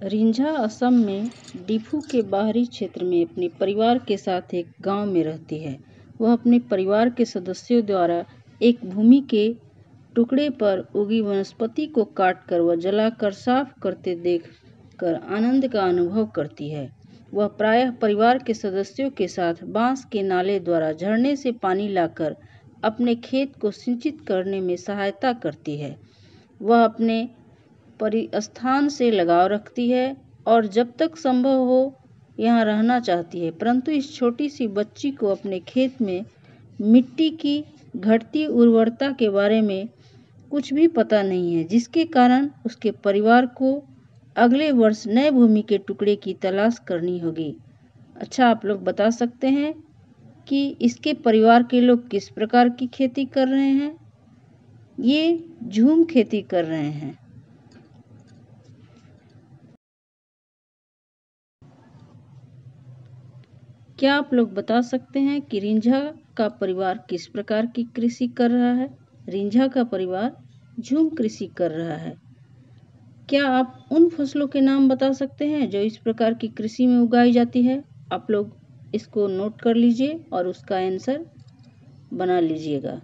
रिंझा असम में डिफू के बाहरी क्षेत्र में अपने परिवार के साथ एक गांव में रहती है। वह अपने परिवार के सदस्यों द्वारा एक भूमि के टुकड़े पर उगी वनस्पति को काटकर व जलाकर साफ करते देखकर आनंद का अनुभव करती है। वह प्रायः परिवार के सदस्यों के साथ बांस के नाले द्वारा झरने से पानी लाकर अपने खेत को सिंचित करने में सहायता करती है। वह अपने परिस्थान से लगाव रखती है और जब तक संभव हो यहाँ रहना चाहती है, परंतु इस छोटी सी बच्ची को अपने खेत में मिट्टी की घटती उर्वरता के बारे में कुछ भी पता नहीं है, जिसके कारण उसके परिवार को अगले वर्ष नए भूमि के टुकड़े की तलाश करनी होगी। अच्छा, आप लोग बता सकते हैं कि इसके परिवार के लोग किस प्रकार की खेती कर रहे हैं? ये झूम खेती कर रहे हैं। क्या आप लोग बता सकते हैं कि रिंझा का परिवार किस प्रकार की कृषि कर रहा है? रिंझा का परिवार झूम कृषि कर रहा है। क्या आप उन फसलों के नाम बता सकते हैं जो इस प्रकार की कृषि में उगाई जाती है? आप लोग इसको नोट कर लीजिए और उसका आंसर बना लीजिएगा।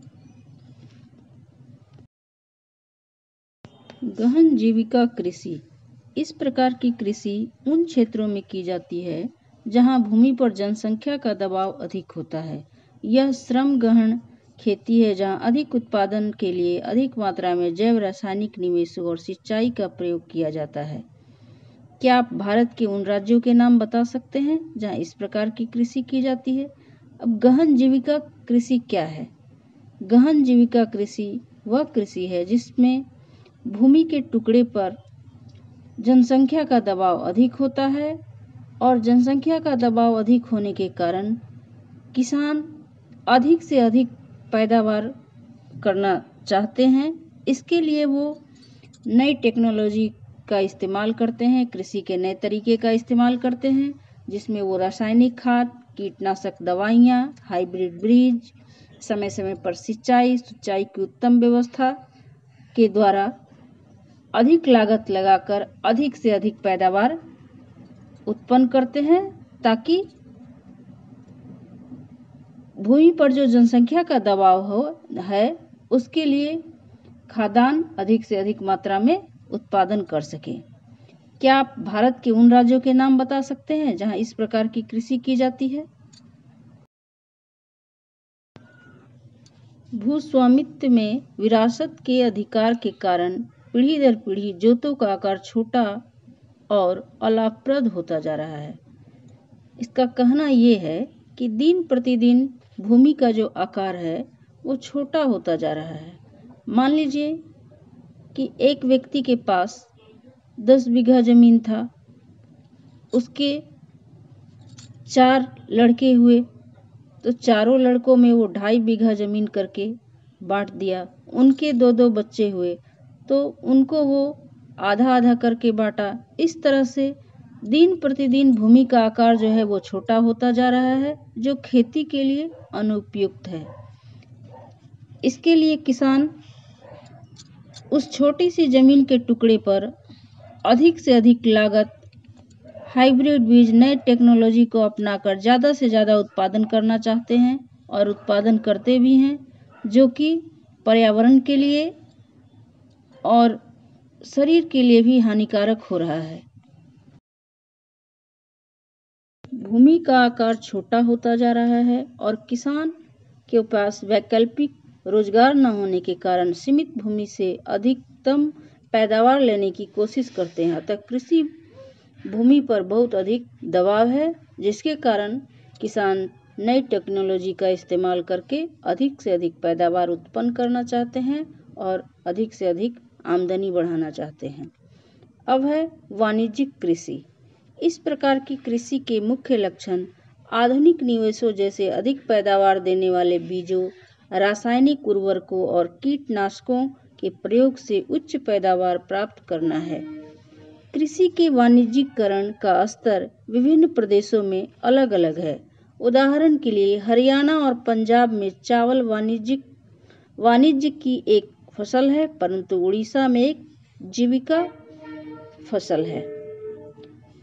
गहन जीविका कृषि। इस प्रकार की कृषि उन क्षेत्रों में की जाती है जहां भूमि पर जनसंख्या का दबाव अधिक होता है। यह श्रम गहन खेती है जहां अधिक उत्पादन के लिए अधिक मात्रा में जैव रासायनिक निवेशों और सिंचाई का प्रयोग किया जाता है। क्या आप भारत के उन राज्यों के नाम बता सकते हैं जहां इस प्रकार की कृषि की जाती है? अब गहन जीविका कृषि क्या है? गहन जीविका कृषि वह कृषि है जिसमें भूमि के टुकड़े पर जनसंख्या का दबाव अधिक होता है और जनसंख्या का दबाव अधिक होने के कारण किसान अधिक से अधिक पैदावार करना चाहते हैं। इसके लिए वो नई टेक्नोलॉजी का इस्तेमाल करते हैं, कृषि के नए तरीके का इस्तेमाल करते हैं, जिसमें वो रासायनिक खाद, कीटनाशक दवाइयाँ, हाइब्रिड बीज, समय समय पर सिंचाई की उत्तम व्यवस्था के द्वारा अधिक लागत लगाकर अधिक से अधिक पैदावार उत्पन्न करते हैं, ताकि भूमि पर जो जनसंख्या का दबाव है उसके लिए खाद्यान्न अधिक से अधिक मात्रा में उत्पादन कर सके। क्या आप भारत के उन राज्यों के नाम बता सकते हैं जहां इस प्रकार की कृषि की जाती है? भूस्वामित्व में विरासत के अधिकार के कारण पीढ़ी दर पीढ़ी जोतों का आकार छोटा और अलाभप्रद होता जा रहा है। इसका कहना ये है कि दिन प्रतिदिन भूमि का जो आकार है वो छोटा होता जा रहा है। मान लीजिए कि एक व्यक्ति के पास 10 बीघा जमीन था, उसके 4 लड़के हुए तो चारों लड़कों में वो 2.5 बीघा जमीन करके बांट दिया। उनके 2-2 बच्चे हुए तो उनको वो आधा आधा करके बांटा। इस तरह से दिन प्रतिदिन भूमि का आकार जो है वो छोटा होता जा रहा है, जो खेती के लिए अनुपयुक्त है। इसके लिए किसान उस छोटी सी जमीन के टुकड़े पर अधिक से अधिक लागत, हाइब्रिड बीज, नए टेक्नोलॉजी को अपनाकर ज़्यादा से ज़्यादा उत्पादन करना चाहते हैं और उत्पादन करते भी हैं, जो कि पर्यावरण के लिए और शरीर के लिए भी हानिकारक हो रहा है। भूमि का आकार छोटा होता जा रहा है और किसान के पास वैकल्पिक रोजगार न होने के कारण सीमित भूमि से अधिकतम पैदावार लेने की कोशिश करते हैं। अतः कृषि भूमि पर बहुत अधिक दबाव है, जिसके कारण किसान नई टेक्नोलॉजी का इस्तेमाल करके अधिक से अधिक पैदावार उत्पन्न करना चाहते हैं और अधिक से अधिक आमदनी बढ़ाना चाहते हैं। अब है वाणिज्यिक कृषि। इस प्रकार की कृषि के मुख्य लक्षण आधुनिक निवेशों जैसे अधिक पैदावार देने वाले बीजों, रासायनिक उर्वरकों और कीटनाशकों के प्रयोग से उच्च पैदावार प्राप्त करना है। कृषि के वाणिज्यीकरण का स्तर विभिन्न प्रदेशों में अलग अलग है। उदाहरण के लिए हरियाणा और पंजाब में चावल वाणिज्य की एक फसल है, परंतु उड़ीसा में एक जीविका फसल है।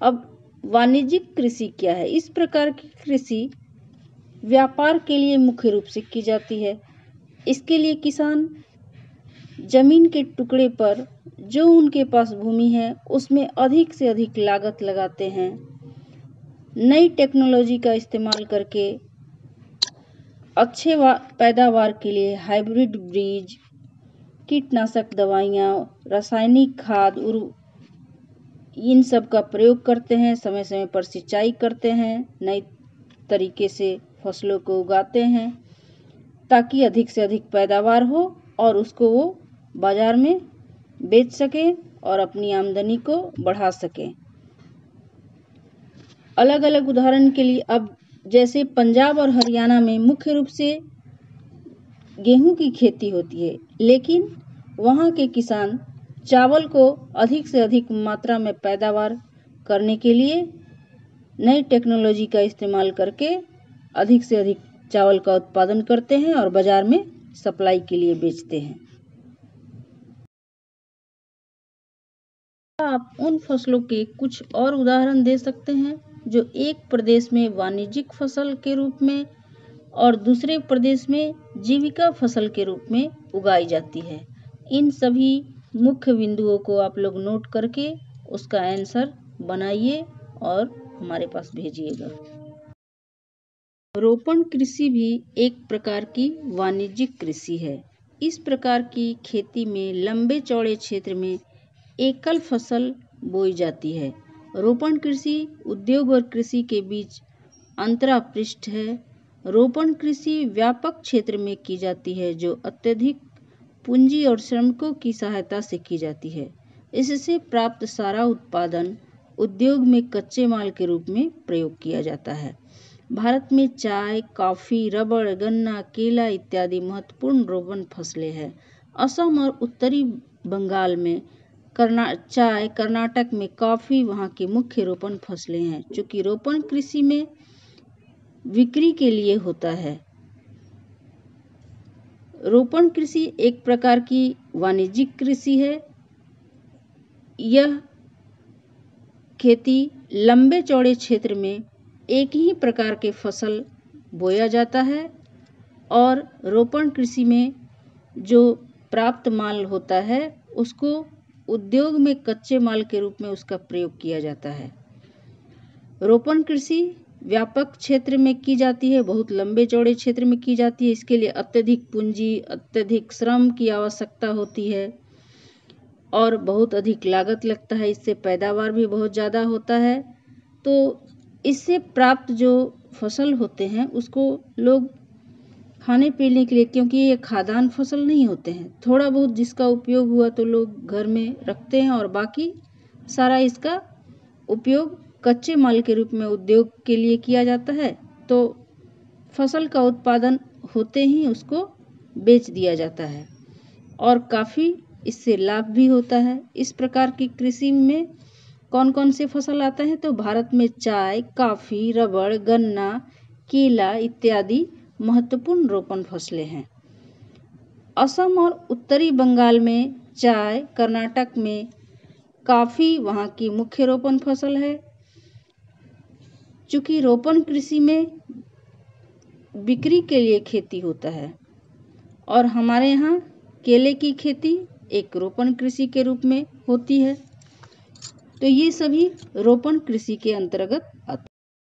अब वाणिज्यिक कृषि क्या है? इस प्रकार की कृषि व्यापार के लिए मुख्य रूप से की जाती है। इसके लिए किसान जमीन के टुकड़े पर जो उनके पास भूमि है उसमें अधिक से अधिक लागत लगाते हैं। नई टेक्नोलॉजी का इस्तेमाल करके अच्छे पैदावार के लिए हाइब्रिड बीज, कीटनाशक दवाइयाँ, रासायनिक खाद इन सब का प्रयोग करते हैं। समय समय पर सिंचाई करते हैं, नई तरीके से फसलों को उगाते हैं ताकि अधिक से अधिक पैदावार हो और उसको वो बाजार में बेच सकें और अपनी आमदनी को बढ़ा सकें। अलग अलग उदाहरण के लिए अब जैसे पंजाब और हरियाणा में मुख्य रूप से गेहूं की खेती होती है, लेकिन वहाँ के किसान चावल को अधिक से अधिक मात्रा में पैदावार करने के लिए नई टेक्नोलॉजी का इस्तेमाल करके अधिक से अधिक चावल का उत्पादन करते हैं और बाजार में सप्लाई के लिए बेचते हैं। आप उन फसलों के कुछ और उदाहरण दे सकते हैं जो एक प्रदेश में वाणिज्यिक फसल के रूप में और दूसरे प्रदेश में जीविका फसल के रूप में उगाई जाती है। इन सभी मुख्य बिंदुओं को आप लोग नोट करके उसका आंसर बनाइए और हमारे पास भेजिएगा। रोपण कृषि भी एक प्रकार की वाणिज्यिक कृषि है। इस प्रकार की खेती में लंबे चौड़े क्षेत्र में एकल फसल बोई जाती है। रोपण कृषि उद्योग और कृषि के बीच अंतरापृष्ठ है। रोपण कृषि व्यापक क्षेत्र में की जाती है जो अत्यधिक पूंजी और श्रमिकों की सहायता से की जाती है। इससे प्राप्त सारा उत्पादन उद्योग में कच्चे माल के रूप में प्रयोग किया जाता है। भारत में चाय, कॉफी, रबड़, गन्ना, केला इत्यादि महत्वपूर्ण रोपण फसलें हैं। असम और उत्तरी बंगाल में चाय, कर्नाटक में कॉफी वहाँ की मुख्य रोपण फसलें हैं। चूँकि रोपण कृषि में बिक्री के लिए होता है। रोपण कृषि एक प्रकार की वाणिज्यिक कृषि है। यह खेती लंबे चौड़े क्षेत्र में एक ही प्रकार के फसल बोया जाता है और रोपण कृषि में जो प्राप्त माल होता है उसको उद्योग में कच्चे माल के रूप में उसका प्रयोग किया जाता है। रोपण कृषि व्यापक क्षेत्र में की जाती है, बहुत लंबे चौड़े क्षेत्र में की जाती है। इसके लिए अत्यधिक पूंजी, अत्यधिक श्रम की आवश्यकता होती है और बहुत अधिक लागत लगता है। इससे पैदावार भी बहुत ज़्यादा होता है। तो इससे प्राप्त जो फसल होते हैं उसको लोग खाने पीने के लिए, क्योंकि ये खाद्यान्न फसल नहीं होते हैं, थोड़ा बहुत जिसका उपयोग हुआ तो लोग घर में रखते हैं और बाकी सारा इसका उपयोग कच्चे माल के रूप में उद्योग के लिए किया जाता है। तो फसल का उत्पादन होते ही उसको बेच दिया जाता है और काफ़ी इससे लाभ भी होता है। इस प्रकार की कृषि में कौन कौन से फसल आते हैं? तो भारत में चाय, कॉफी, रबड़, गन्ना, केला इत्यादि महत्वपूर्ण रोपण फसलें हैं। असम और उत्तरी बंगाल में चाय, कर्नाटक में कॉफी वहाँ की मुख्य रोपण फसल है। चूँकि रोपण कृषि में बिक्री के लिए खेती होता है और हमारे यहाँ केले की खेती एक रोपण कृषि के रूप में होती है, तो ये सभी रोपण कृषि के अंतर्गत आते हैं।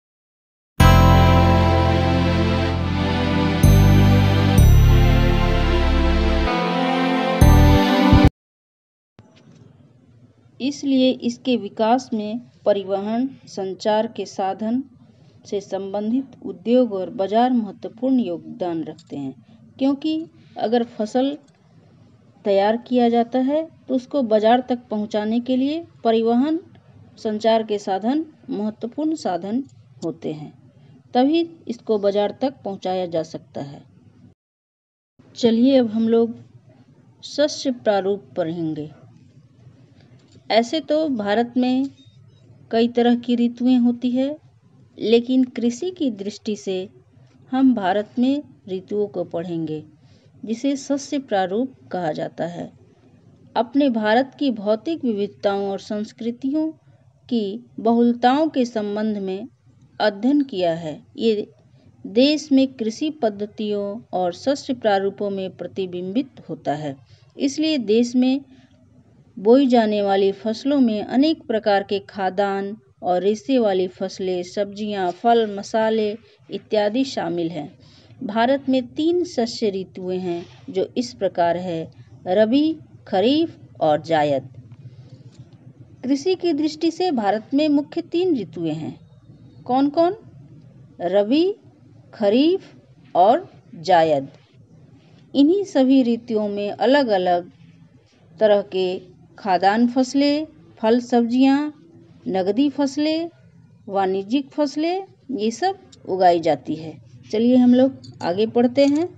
इसलिए इसके विकास में परिवहन, संचार के साधन से संबंधित उद्योग और बाजार महत्वपूर्ण योगदान रखते हैं। क्योंकि अगर फसल तैयार किया जाता है तो उसको बाजार तक पहुंचाने के लिए परिवहन, संचार के साधन महत्वपूर्ण साधन होते हैं, तभी इसको बाजार तक पहुंचाया जा सकता है। चलिए अब हम लोग शस्य प्रारूप पढ़ेंगे। ऐसे तो भारत में कई तरह की ऋतुएं होती है, लेकिन कृषि की दृष्टि से हम भारत में ऋतुओं को पढ़ेंगे, जिसे शस्य प्रारूप कहा जाता है। अपने भारत की भौतिक विविधताओं और संस्कृतियों की बहुलताओं के संबंध में अध्ययन किया है। ये देश में कृषि पद्धतियों और शस्य प्रारूपों में प्रतिबिंबित होता है। इसलिए देश में बोई जाने वाली फसलों में अनेक प्रकार के खाद्यान्न और रेशे वाली फसलें, सब्जियां, फल, मसाले इत्यादि शामिल हैं। भारत में 3 शस्य ऋतुएं हैं जो इस प्रकार है: रबी, खरीफ और जायद। कृषि की दृष्टि से भारत में मुख्य 3 ऋतुएं हैं। कौन कौन? रबी, खरीफ और जायद। इन्हीं सभी ऋतुओं में अलग अलग तरह के खाद्यान्न फसलें, फल सब्जियां, नगदी फसलें, वाणिज्यिक फसलें ये सब उगाई जाती है। चलिए हम लोग आगे पढ़ते हैं।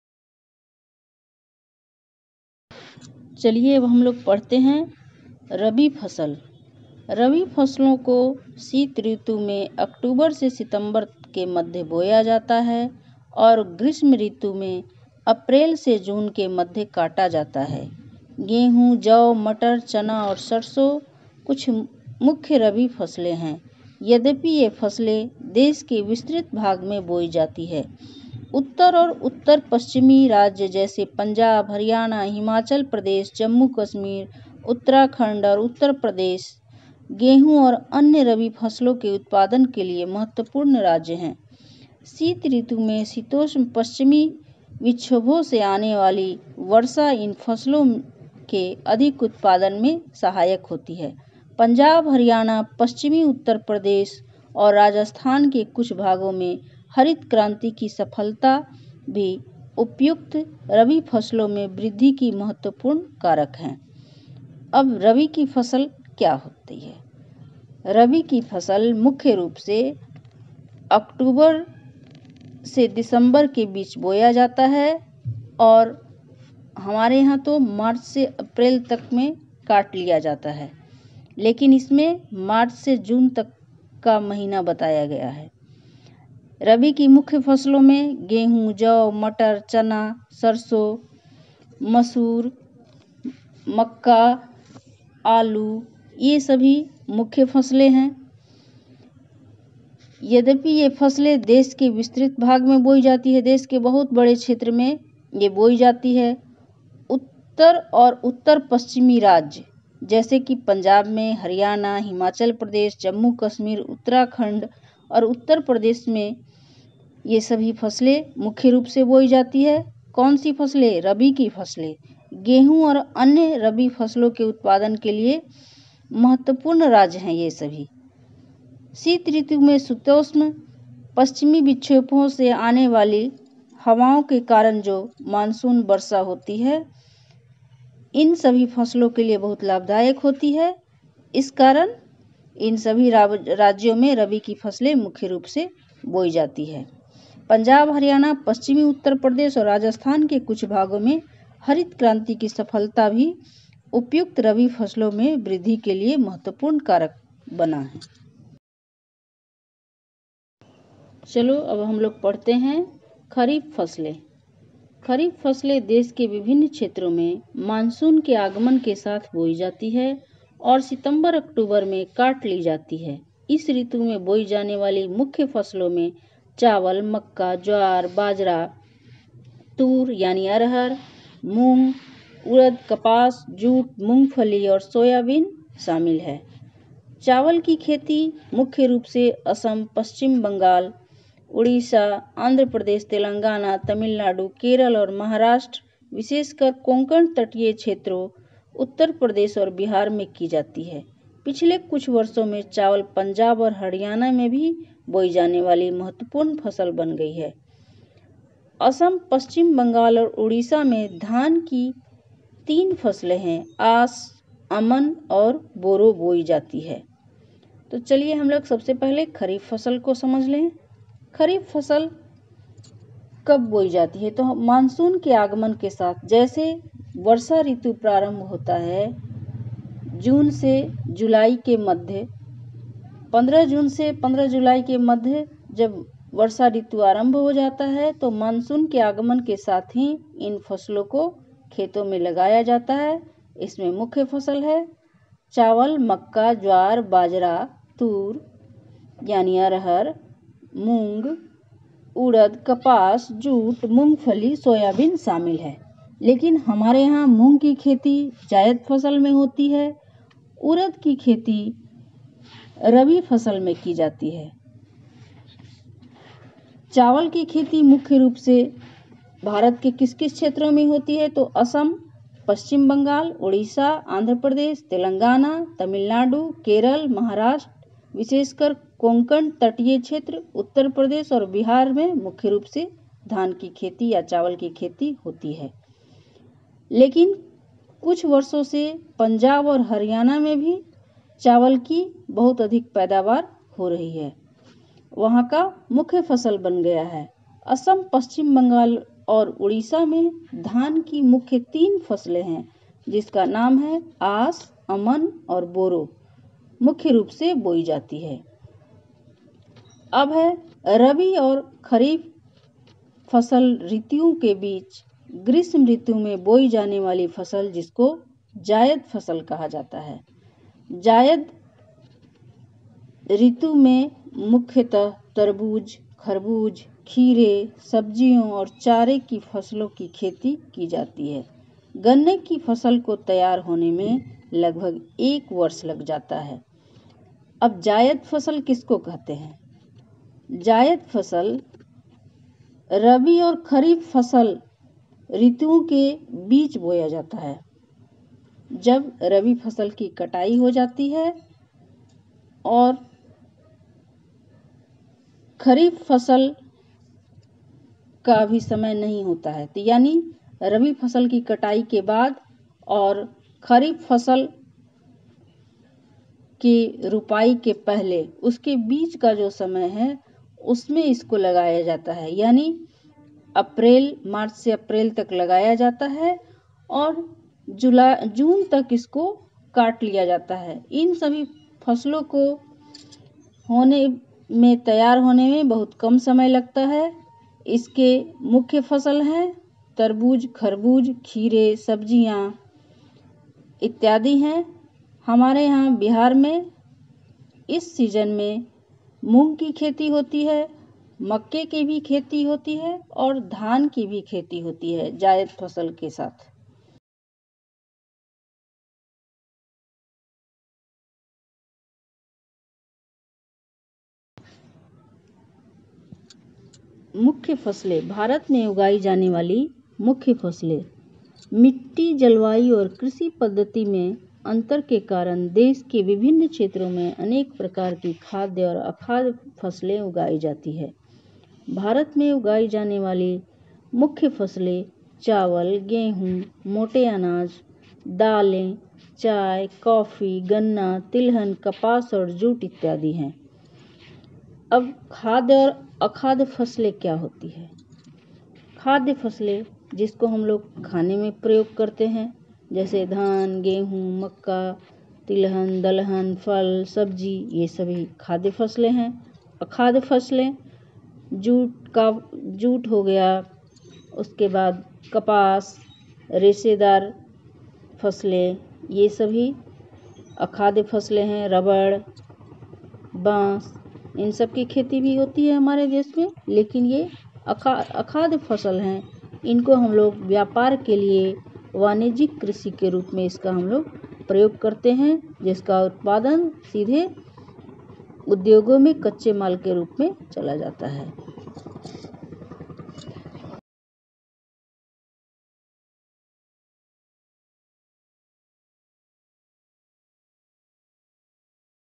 चलिए अब हम लोग पढ़ते हैं रबी फसल। रबी फसलों को शीत ऋतु में अक्टूबर से सितंबर के मध्य बोया जाता है और ग्रीष्म ऋतु में अप्रैल से जून के मध्य काटा जाता है। गेहूं, जौ, मटर, चना और सरसों कुछ मुख्य रबी फसलें हैं। यद्यपि ये फसलें देश के विस्तृत भाग में बोई जाती है। उत्तर और उत्तर पश्चिमी राज्य जैसे पंजाब, हरियाणा, हिमाचल प्रदेश, जम्मू कश्मीर, उत्तराखंड और उत्तर प्रदेश गेहूं और अन्य रबी फसलों के उत्पादन के लिए महत्वपूर्ण राज्य हैं। शीत ऋतु में शीतोष्ण पश्चिमी विक्षोभों से आने वाली वर्षा इन फसलों के अधिक उत्पादन में सहायक होती है। पंजाब, हरियाणा, पश्चिमी उत्तर प्रदेश और राजस्थान के कुछ भागों में हरित क्रांति की सफलता भी उपयुक्त रबी फसलों में वृद्धि की महत्वपूर्ण कारक है। अब रबी की फसल क्या होती है? रबी की फसल मुख्य रूप से अक्टूबर से दिसंबर के बीच बोया जाता है और हमारे यहाँ तो मार्च से अप्रैल तक में काट लिया जाता है, लेकिन इसमें मार्च से जून तक का महीना बताया गया है। रबी की मुख्य फसलों में गेहूं, जौ, मटर, चना, सरसों, मसूर, मक्का, आलू ये सभी मुख्य फसलें हैं। यद्यपि ये फसलें देश के विस्तृत भाग में बोई जाती है, देश के बहुत बड़े क्षेत्र में ये बोई जाती है। उत्तर और उत्तर पश्चिमी राज्य जैसे कि पंजाब में, हरियाणा, हिमाचल प्रदेश, जम्मू कश्मीर, उत्तराखंड और उत्तर प्रदेश में ये सभी फसलें मुख्य रूप से बोई जाती है। कौन सी फसलें? रबी की फसलें। गेहूं और अन्य रबी फसलों के उत्पादन के लिए महत्वपूर्ण राज्य हैं ये सभी। शीत ऋतु में शीतोष्ण पश्चिमी विक्षोभों से आने वाली हवाओं के कारण जो मानसून वर्षा होती है, इन सभी फसलों के लिए बहुत लाभदायक होती है। इस कारण इन सभी राज्यों में रबी की फसलें मुख्य रूप से बोई जाती है। पंजाब, हरियाणा, पश्चिमी उत्तर प्रदेश और राजस्थान के कुछ भागों में हरित क्रांति की सफलता भी उपयुक्त रबी फसलों में वृद्धि के लिए महत्वपूर्ण कारक बना है। चलो अब हम लोग पढ़ते हैं खरीफ फसलें। खरीफ फसलें देश के विभिन्न क्षेत्रों में मानसून के आगमन के साथ बोई जाती है और सितंबर अक्टूबर में काट ली जाती है। इस ऋतु में बोई जाने वाली मुख्य फसलों में चावल, मक्का, ज्वार, बाजरा, तूर यानी अरहर, मूंग, उड़द, कपास, जूट, मूंगफली और सोयाबीन शामिल है। चावल की खेती मुख्य रूप से असम, पश्चिम बंगाल, उड़ीसा, आंध्र प्रदेश, तेलंगाना, तमिलनाडु, केरल और महाराष्ट्र, विशेषकर कोंकण तटीय क्षेत्रों, उत्तर प्रदेश और बिहार में की जाती है। पिछले कुछ वर्षों में चावल पंजाब और हरियाणा में भी बोई जाने वाली महत्वपूर्ण फसल बन गई है। असम, पश्चिम बंगाल और उड़ीसा में धान की 3 फसलें हैं, आस, अमन और बोरो बोई जाती है। तो चलिए हम लोग सबसे पहले खरीफ फसल को समझ लें। खरीफ फसल कब बोई जाती है? तो मानसून के आगमन के साथ, जैसे वर्षा ऋतु प्रारंभ होता है जून से जुलाई के मध्य, 15 जून से 15 जुलाई के मध्य जब वर्षा ऋतु आरंभ हो जाता है तो मानसून के आगमन के साथ ही इन फसलों को खेतों में लगाया जाता है। इसमें मुख्य फसल है चावल, मक्का, ज्वार, बाजरा, तूर यानी अरहर, मूंग, उड़द, कपास, जूट, मूंगफली, सोयाबीन शामिल है। लेकिन हमारे यहाँ मूंग की खेती जायद फसल में होती है। उड़द की खेती रबी फसल में की जाती है। चावल की खेती मुख्य रूप से भारत के किस किस क्षेत्रों में होती है? तो असम, पश्चिम बंगाल, उड़ीसा, आंध्र प्रदेश, तेलंगाना, तमिलनाडु, केरल, महाराष्ट्र, विशेषकर कोंकण तटीय क्षेत्र, उत्तर प्रदेश और बिहार में मुख्य रूप से धान की खेती या चावल की खेती होती है। लेकिन कुछ वर्षों से पंजाब और हरियाणा में भी चावल की बहुत अधिक पैदावार हो रही है। वहाँ का मुख्य फसल बन गया है। असम, पश्चिम बंगाल और उड़ीसा में धान की मुख्य 3 फसलें हैं, जिसका नाम है आस, अमन और बोरो, मुख्य रूप से बोई जाती है। अब है रबी और खरीफ फसल ऋतुओं के बीच ग्रीष्म ऋतु में बोई जाने वाली फसल, जिसको जायद फसल कहा जाता है। जायद ऋतु में मुख्यतः तरबूज, खरबूज, खीरे, सब्जियों और चारे की फसलों की खेती की जाती है। गन्ने की फसल को तैयार होने में लगभग 1 वर्ष लग जाता है। अब जायद फसल किसको कहते हैं? जायद फसल रबी और खरीफ फसल ऋतुओं के बीच बोया जाता है। जब रबी फसल की कटाई हो जाती है और खरीफ फसल का भी समय नहीं होता है, तो यानी रबी फसल की कटाई के बाद और खरीफ फसल की रुपाई के पहले उसके बीच का जो समय है, उसमें इसको लगाया जाता है। यानी मार्च से अप्रैल तक लगाया जाता है और जून तक इसको काट लिया जाता है। इन सभी फसलों को तैयार होने में बहुत कम समय लगता है। इसके मुख्य फसल हैं तरबूज, खरबूज, खीरे, सब्जियां इत्यादि हैं। हमारे यहाँ बिहार में इस सीजन में मूंग की खेती होती है, मक्के की भी खेती होती है और धान की भी खेती होती है जायद फसल के साथ। मुख्य फसलें, भारत में उगाई जाने वाली मुख्य फसलें। मिट्टी, जलवायु और कृषि पद्धति में अंतर के कारण देश के विभिन्न क्षेत्रों में अनेक प्रकार की खाद्य और अखाद्य फसलें उगाई जाती है। भारत में उगाई जाने वाली मुख्य फसलें चावल, गेहूं, मोटे अनाज, दालें, चाय, कॉफी, गन्ना, तिलहन, कपास और जूट इत्यादि हैं। अब खाद्य और अखाद्य फसलें क्या होती है? खाद्य फसलें जिसको हम लोग खाने में प्रयोग करते हैं, जैसे धान, गेहूं, मक्का, तिलहन, दलहन, फल, सब्जी, ये सभी खाद्य फसलें हैं। अखाद्य फसलें जूट हो गया, उसके बाद कपास, रेशेदार फसलें, ये सभी अखाद्य फसलें हैं। रबड़, बांस, इन सब की खेती भी होती है हमारे देश में, लेकिन ये अखाद्य फसल हैं। इनको हम लोग व्यापार के लिए वाणिज्यिक कृषि के रूप में इसका हम लोग प्रयोग करते हैं, जिसका उत्पादन सीधे उद्योगों में कच्चे माल के रूप में चला जाता है।